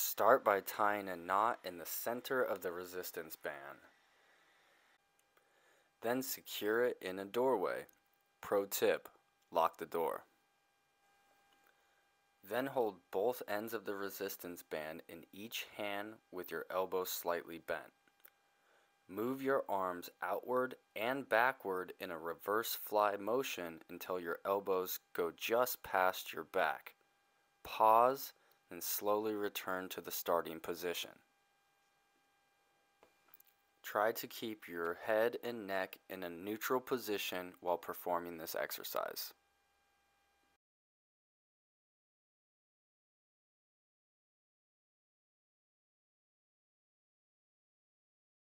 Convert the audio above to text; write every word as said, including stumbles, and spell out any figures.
Start by tying a knot in the center of the resistance band. Then secure it in a doorway. Pro tip, lock the door. Then hold both ends of the resistance band in each hand with your elbows slightly bent. Move your arms outward and backward in a reverse fly motion until your elbows go just past your back. Pause and slowly return to the starting position. Try to keep your head and neck in a neutral position while performing this exercise.